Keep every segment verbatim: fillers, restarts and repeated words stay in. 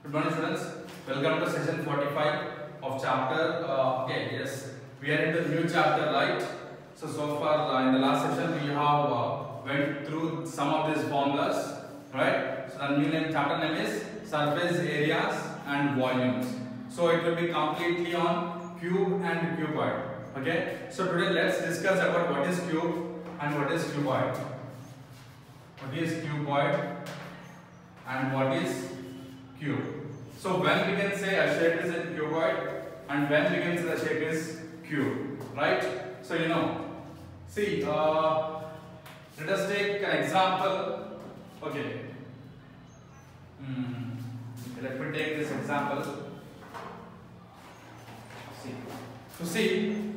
Good morning, students. Welcome to session forty-five of chapter. Uh, okay, yes, we are in the new chapter, right? So so far uh, in the last session we have uh, went through some of these formulas, right? So the new name chapter name is surface areas and volumes. So it will be completely on cube and cuboid. Okay. So today let's discuss about what is cube and what is cuboid. What is cuboid and what is cube? So when we can say a shape is a cuboid and when we can say the shape is cube, right? So you know, see, uh, let us take an example. Okay. Hmm. Let me take this example. See, to see,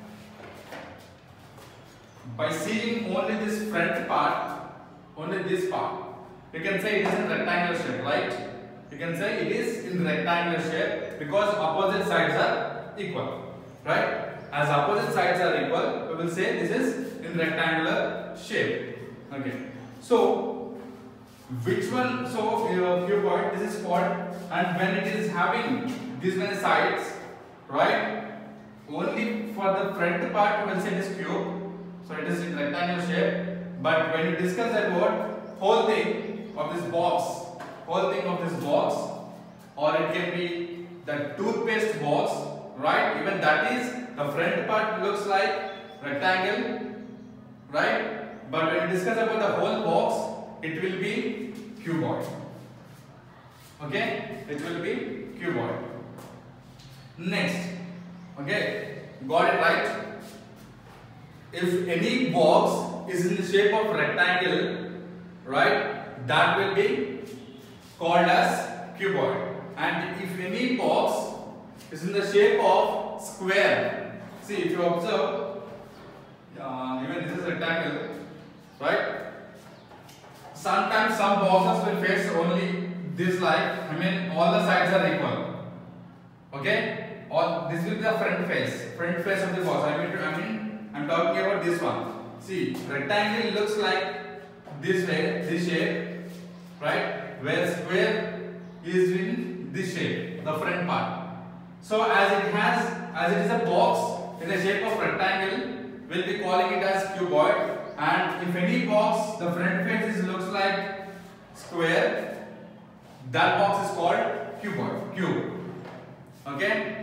by seeing only this front part, only this part, you can say it is in rectangular shape, right? You can say it is in rectangular shape because opposite sides are equal, right? As opposite sides are equal, we will say this is in rectangular shape. Okay. So, which one? So, cuboid, this is called, and when it is having these many sides, right? Only for the front part, we will say it is cube. So, it is in rectangular shape. But when you discuss about whole thing of this box, whole thing of this box, or it can be the toothpaste box, right? Even that is, the front part looks like rectangle, right? But when we discuss about the whole box, it will be cuboid. Okay? It will be cuboid. Next, okay, got it right? If any box is in the shape of rectangle, right, that will be called as cuboid. And if any box is in the shape of square, see, if you observe, uh, even this is rectangle, right? Sometimes some boxes will face only this like, I mean all the sides are equal. Okay? Or this will be the front face, front face of the box. I mean, I mean, I'm talking about this one. See, rectangle looks like this way, this shape, right? Where square is in this shape, the front part. So as it has, as it is a box in the shape of rectangle, we'll be calling it as cuboid. And if any box, the front face is, looks like square, that box is called cuboid, cube. Okay?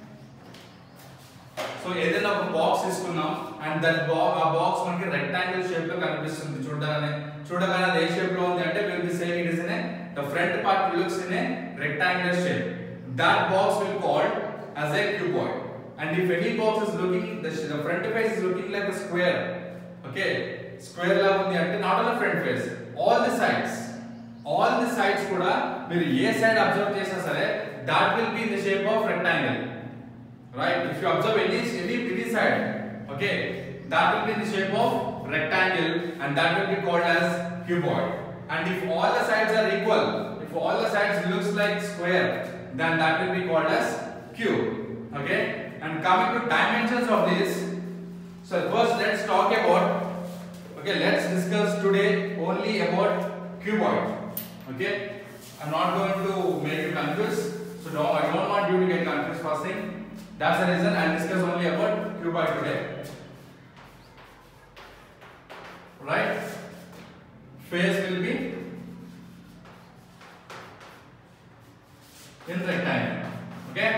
So ఏదైనా ఒక box తీసుకున్నాం and that ఆ box మనకి rectangle shape లో కనిపిస్తుంది చూడగానే చూడగానే అది ఏ షేప్ లో ఉంది అంటే we will be saying it is in a the front part looks in a rectangular shape. That box will be called as a cuboid. And if any box is looking, the, the front face is looking like a square, okay, square la undi ante not on the front face, all the sides, all the sides kuda మీరు ఏ side observe చేసినా సరే that will be in the shape of rectangle. Right? If you observe any, any, any side, okay, that will be in the shape of rectangle and that will be called as cuboid. And if all the sides are equal, if all the sides looks like square, then that will be called as cube. Okay? And coming to dimensions of this, so first let's talk about, okay, let's discuss today only about cuboid. Okay? I'm not going to make you confused, so no, I don't want you to get confused first thing. That's the reason I'll discuss only about cuboid today. Right? Face will be in rectangle. Okay?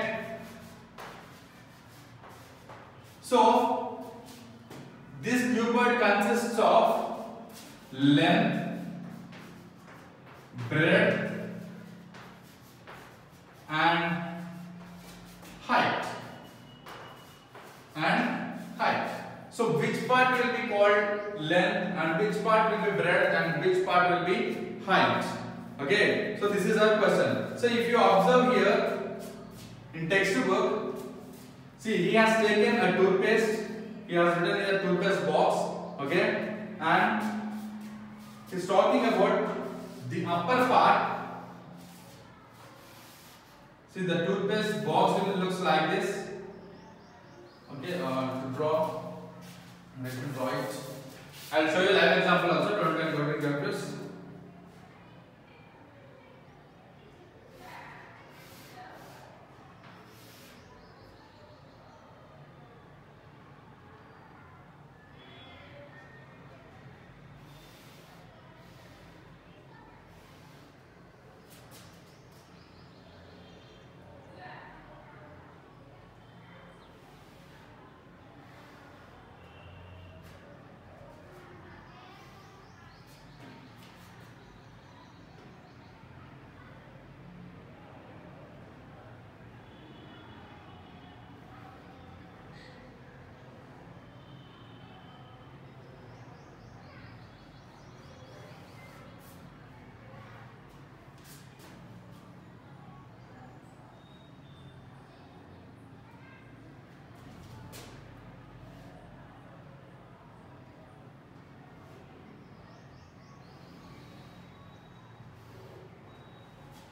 So, this cuboid consists of length, breadth, and height. And height. So which part will be called length and which part will be breadth and which part will be height? Okay, so this is our question. So if you observe here in textbook, see, he has taken a toothpaste, he has written in a toothpaste box, okay, and he's talking about the upper part. See, the toothpaste box will looks like this. Okay, uh, to draw, let me draw it. I'll show you live example also. Don't get confused.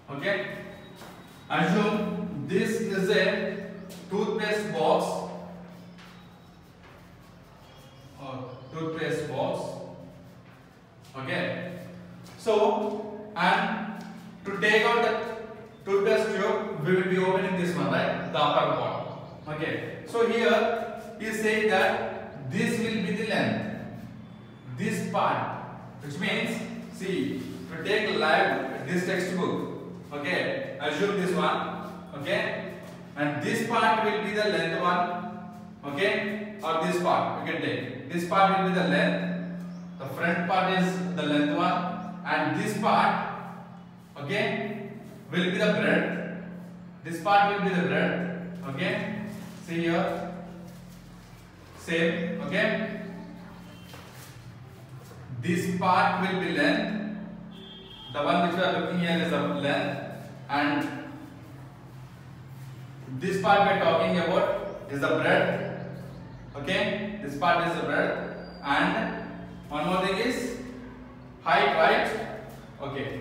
Okay, assume this is a toothpaste box or toothpaste box. Okay, so and to take out the toothpaste tube, we will be opening this one, right? The upper part. Okay, so here he is saying that this will be the length, this part, which means, see, to take live this textbook. Okay, assume this one. Okay, and this part will be the length one. Okay, or this part you can take. This part will be the length. The front part is the length one, and this part, okay, will be the breadth. This part will be the breadth. Okay, see here, same. Okay, this part will be length. The one which we are looking here is the length, and this part we are talking about is the breadth. Okay, this part is the breadth, and one more thing is height, right? Okay.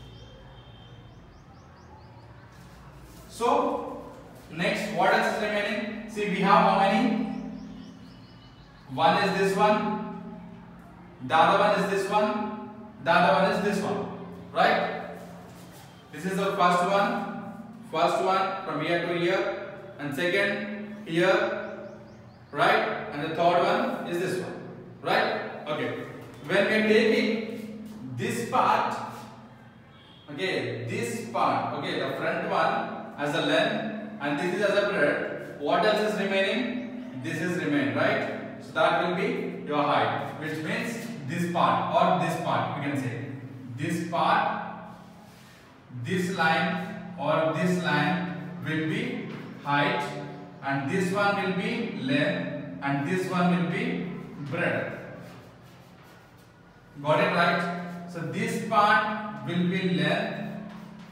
So next, what else is remaining? See, we have how many? One is this one, the other one is this one, the other one is this one, right? This is the first one, first one from here to here, and second here, right? And the third one is this one, right? Okay. When we are taking this part, okay, this part, okay, the front one as a length and this is as a breadth, what else is remaining? This is remain, right? So that will be your height, which means this part or this part, we can say this part, this line or this line will be height, and this one will be length, and this one will be breadth. Got it, right? So this part will be length.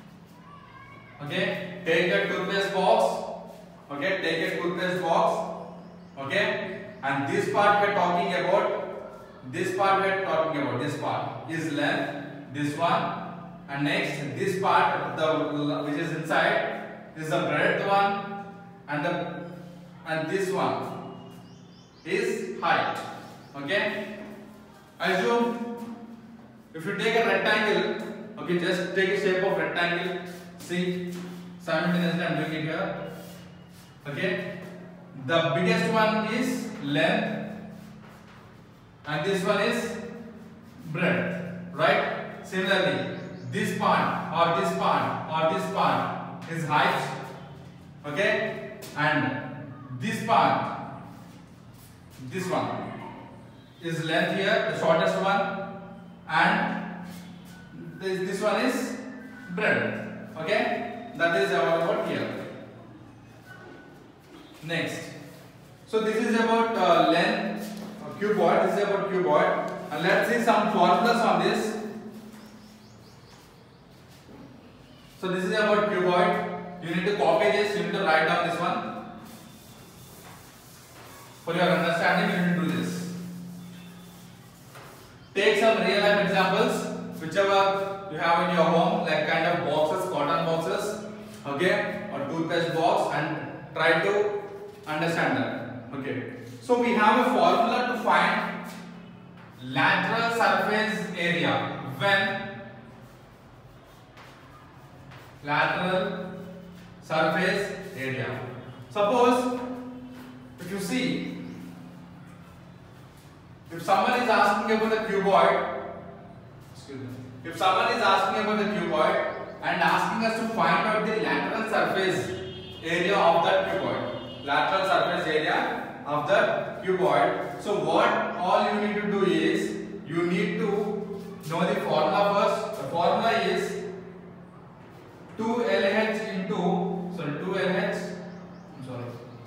Okay, take a toothpaste box. Okay, take a toothpaste box. Okay, and this part we are talking about. This part we are talking about. This part is length. This one, and next this part, the which is inside, is the breadth one, and the and this one is height. Okay, assume if you take a rectangle, okay, just take a shape of rectangle. See, simultaneously I am doing it here. Okay, the biggest one is length, and this one is breadth, right? Similarly, this part or this part or this part is height. Okay, and this part, this one is length here, the shortest one, and this, this one is breadth. Okay, that is all about here. Next, so this is about uh, length, uh, cuboid. This is about cuboid, and let's see some formulas on this. So this is about cuboid. You need to copy this. You need to write down this one. For your understanding, you need to do this. Take some real life examples, whichever you have in your home, like kind of boxes, cotton boxes, okay, or toothpaste box, and try to understand that. Okay. So we have a formula to find lateral surface area when lateral surface area. Suppose if you see, if someone is asking about the cuboid, excuse me, if someone is asking about the cuboid and asking us to find out the lateral surface area of that cuboid, lateral surface area of the cuboid, so what all you need to do is, you need to know the formula first. The formula is two L H into, sorry, two L H, I'm sorry,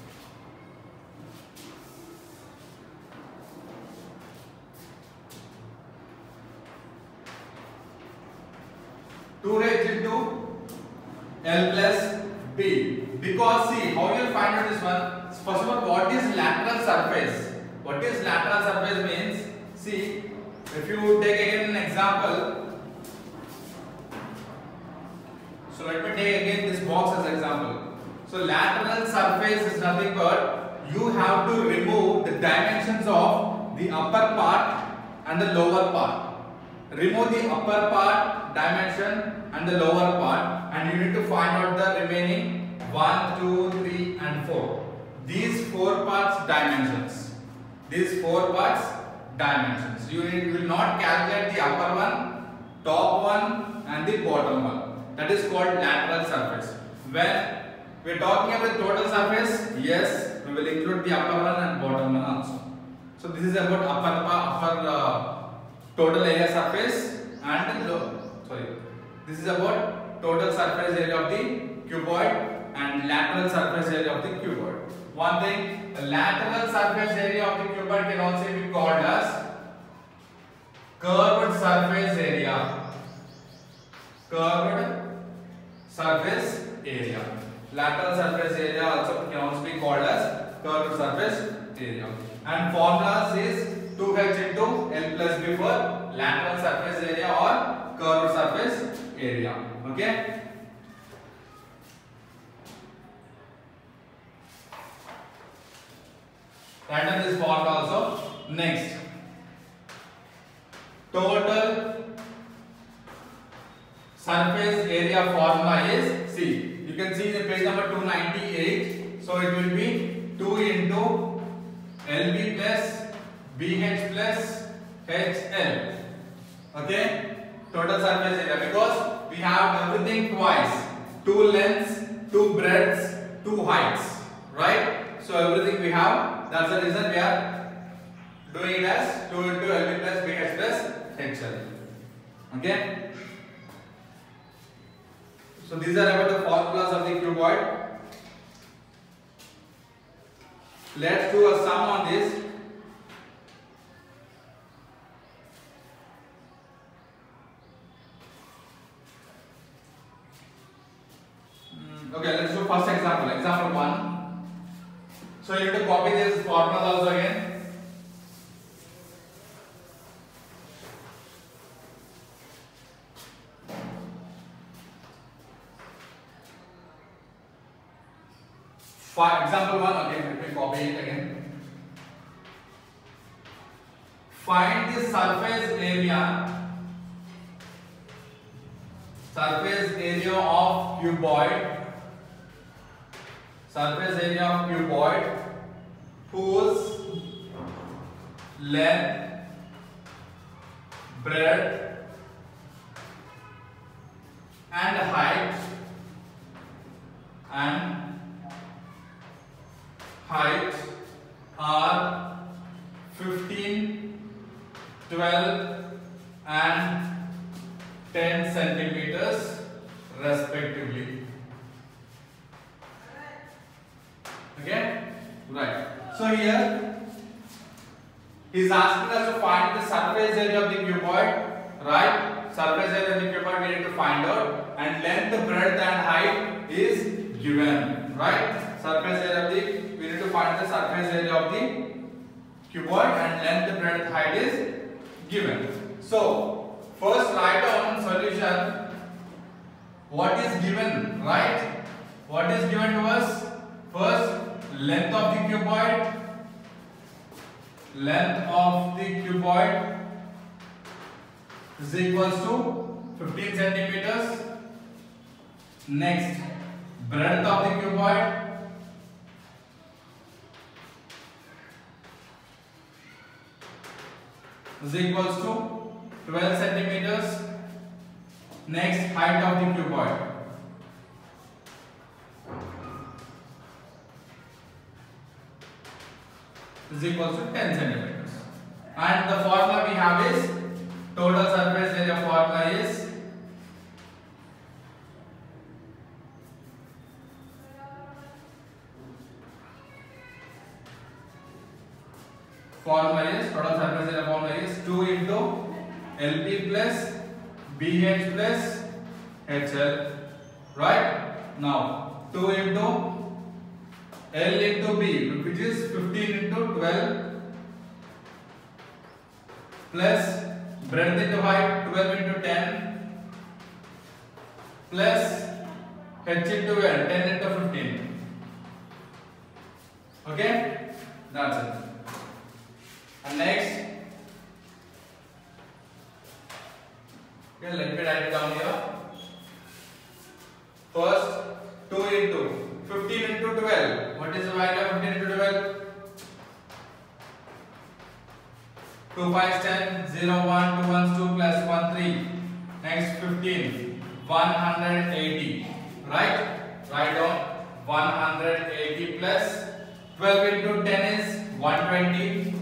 two H into L plus B. Because see, how you will find out this one? First of all, what is lateral surface? What is lateral surface means? See, if you take again an example, So let me take again this box as example. So lateral surface is nothing but you have to remove the dimensions of the upper part and the lower part. Remove the upper part dimension and the lower part, and you need to find out the remaining one, two, three and four. These four parts dimensions. These four parts dimensions. You will not calculate the upper one, top one and the bottom one. That is called lateral surface. When we are talking about total surface, yes, we will include the upper one and bottom one also. So this is about upper upper uh, total area surface and low. Sorry, this is about total surface area of the cuboid and lateral surface area of the cuboid. One thing, the lateral surface area of the cuboid can also be called as curved surface area. Curved surface area. Lateral surface area also can also be called as curved surface area. And formulas is two h into L plus B for lateral surface area or curved surface area. Okay. Write down this formula also. Next, total surface area formula is, see, you can see the page number two ninety-eight. So it will be two into L B plus B H plus H L. Okay, total surface area, because we have everything twice, two lengths, two breadths, two heights, right? So everything we have. That's the reason we are doing it as two into L B plus B H plus H L. Okay. So these are about the formulas of the cuboid. Let's do a sum on this. Okay, let's do first example. Example one. So you need to copy this formula also again. For example one, okay, let me copy it again. Find the surface area, surface area of cuboid, surface area of cuboid whose length, breadth and height and height are fifteen, twelve and ten centimeters respectively. Okay, right. So here he is asking us to find the surface area of the cuboid, right? Surface area of the cuboid we need to find out, and length, breadth and height is given, right? Surface area of the, we need to find the surface area of the cuboid, and length, breadth, height is given. So first write down solution. What is given, right? What is given to us? First, length of the cuboid, length of the cuboid is equals to fifteen centimeters. Next, breadth of the cuboid is equals to twelve centimeters. Next, height of the cuboid is equals to ten centimeters. And the formula we have is, total surface area formula is formula is total surface area formula is two into L P plus B H plus H L, right? Now two into L into B, which is fifteen into twelve, plus breadth into height twelve into ten, plus h into l, ten into fifteen. Okay, that's it. And next, okay, let me write it down here. First, two into fifteen into twelve. What is the value of fifteen into twelve? two fives ten, zero, one, two ones two, plus one, three. Next fifteen, one hundred eighty. Right? Write down one hundred eighty plus twelve into ten is one hundred twenty.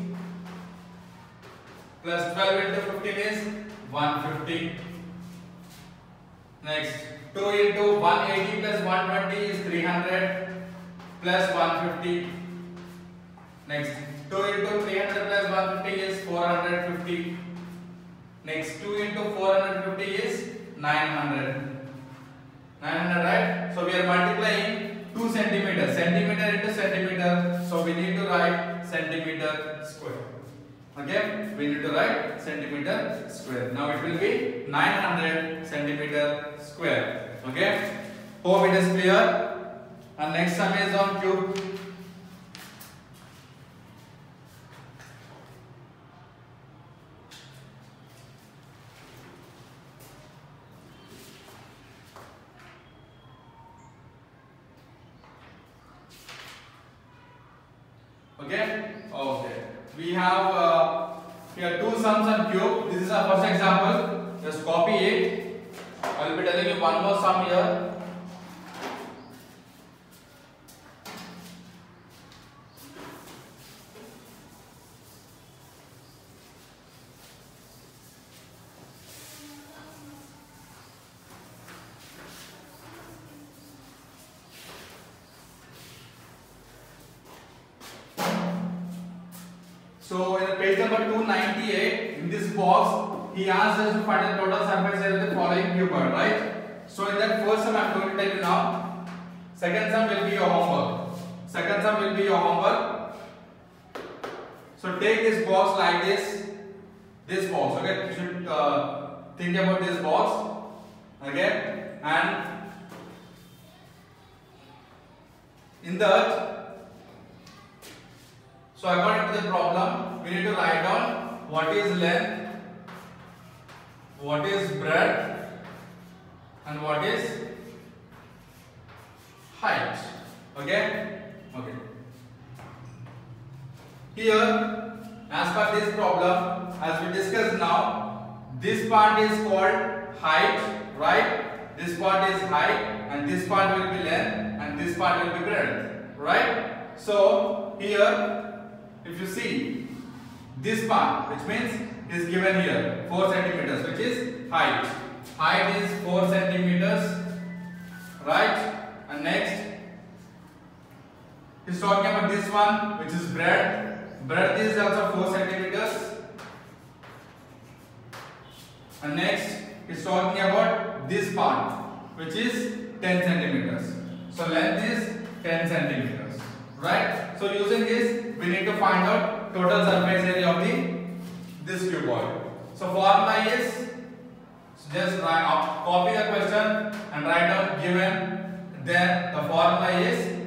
Plus twelve into fifteen is one hundred fifty. Next, two into one hundred eighty plus one hundred twenty is three hundred plus one hundred fifty. Next, two into three hundred plus one hundred fifty is four hundred fifty. Next, two into four hundred fifty is nine hundred. nine hundred, right? So we are multiplying two centimeters, centimeter into centimeter. So we need to write centimeter square. Okay, we need to write centimeter square. Now it will be nine hundred centimeter square. Okay, hope it is clear. And next sum is on cube. Okay, okay. We have uh, here two sums on cube. This is our first example. Just copy it. I will be telling you one more sum here. So in page number two ninety-eight, in this box, he asks us to find the total surface area of the following cuboid, right? So in that first sum, I am going to tell you now. Second sum will be your homework. Second sum will be your homework. So take this box like this. This box, okay? You should uh, think about this box, okay? And in that, so according to the problem, we need to write down what is length, what is breadth, and what is height. Okay? Okay. Here, as per this problem, as we discussed now, this part is called height, right? This part is height, and this part will be length, and this part will be breadth, right? So here, if you see this part, which means is given here four centimeters, which is height. Height is four centimeters, right? And next, he's talking about this one, which is breadth. Breadth is also four centimeters. And next, he's talking about this part, which is ten centimeters. So length is ten centimeters, right? So using this, we need to find out total surface area of the this cuboid. So formula is just write up, copy the question and write down given. Then the formula is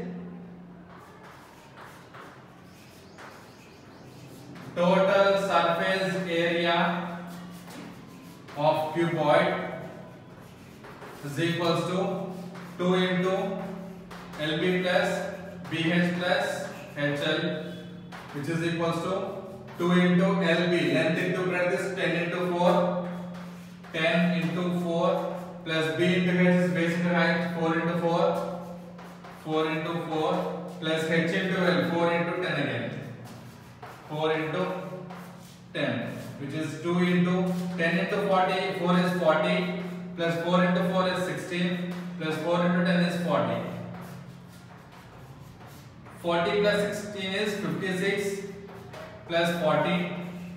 total surface area of cuboid is equals to two into L B plus B H plus H L, which is equals to two into L B, length into breadth is ten into four, ten into four, plus B into H is base into height, four into four, four into four, plus H into L, four into ten again, four into ten, which is two into ten into forty, four is forty, plus four into four is sixteen, plus four into ten is forty. forty plus sixteen is fifty-six, plus forty.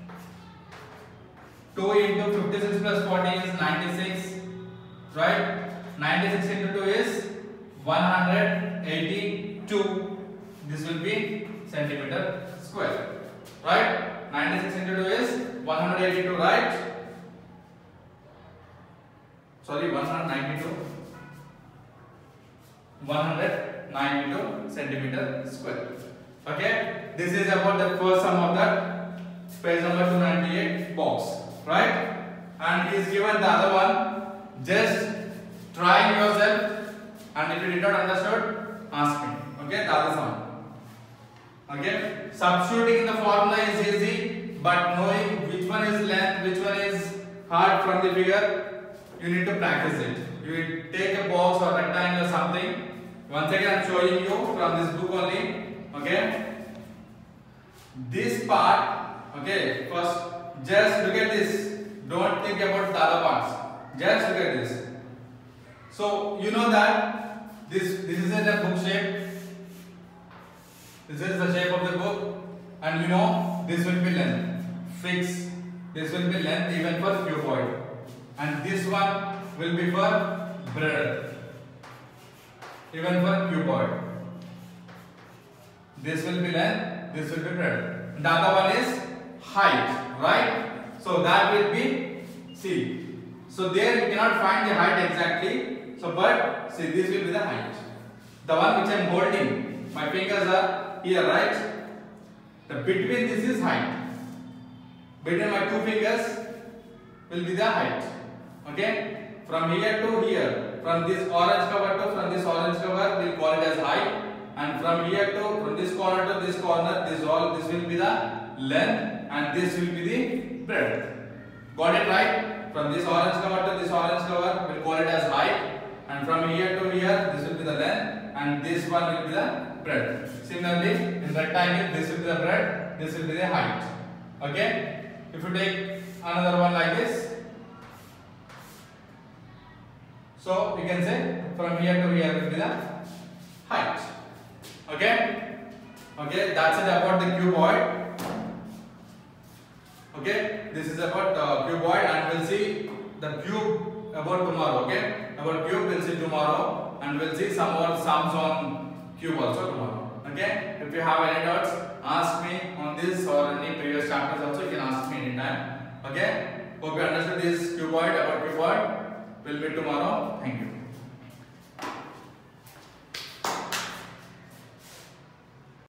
two into fifty-six plus forty is ninety-six, right? ninety-six into two is one hundred eighty-two. This will be centimeter square, right? ninety-six into two is one hundred eighty-two, right? Sorry, one hundred ninety-two. one hundred nine into centimeter square. Okay, this is about the first sum of that page number two ninety-eight box, right? And he is given the other one. Just try yourself, and if you did not understood, ask me. Okay, the other sum. Okay, substituting in the formula is easy, but knowing which one is length, which one is hard from the figure, you need to practice it. You take a box or rectangle or something. Once again, I am showing you from this book only. Okay, this part. Okay, first just look at this. Don't think about the other parts. Just look at this. So you know that this this is in a book shape. This is the shape of the book, and you know this will be length. Fix. This will be length even for cuboid, and this one will be for breadth. Even for cuboid, this will be length. This will be breadth. The other one is height, right? So that will be see. So there you cannot find the height exactly. So but see, this will be the height. The one which I am holding, my fingers are here, right? The between this is height. Between my two fingers will be the height. Okay? From here to here, from this orange cover to from this orange cover, we'll call it as height. And from here to from this corner to this corner, this all this will be the length, and this will be the breadth. Got it right? From this orange cover to this orange cover, we'll call it as height. And from here to here, this will be the length, and this one will be the breadth. Similarly, in rectangle, this will be the breadth, this will be the height. Okay? If you take another one like this, so you can say from here to here will be the height. Okay? Okay, that's it about the cuboid. Okay, this is about uh, cuboid, and we'll see the cube about tomorrow. Okay, about cube we'll see tomorrow, and we'll see some more sums on cube also tomorrow. Okay, if you have any doubts, ask me on this or any previous chapters also. You can ask me anytime. Okay, hope you understood this cuboid about cuboid. We'll meet tomorrow. Thank you.